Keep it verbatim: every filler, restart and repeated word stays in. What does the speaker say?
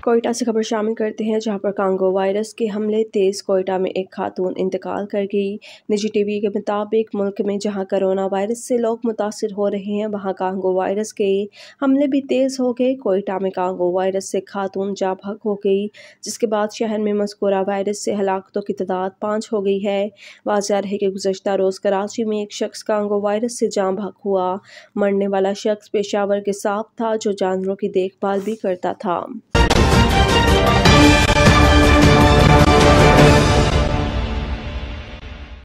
कोयटा से खबर शामिल करते हैं, जहां पर कांगो वायरस के हमले तेज। कोयटा में एक खातून इंतकाल कर गई। निजी टीवी के मुताबिक मुल्क में जहां कोरोना वायरस से लोग मुतासिर हो रहे हैं, वहां कांगो वायरस के हमले भी तेज हो गए। कोयटा में कांगो वायरस से खातून जाँ बहक हो गई, जिसके बाद शहर में मज़कूरा वायरस से हलाकतों की तादाद पाँच हो गई है। वाज़ेह रहे कि गुज़श्ता रोज़ कराची में एक शख्स कांगो वायरस से जाँ बहक हुआ। मरने वाला शख्स पेशावर के साहब था, जो जानवरों की देखभाल भी करता था।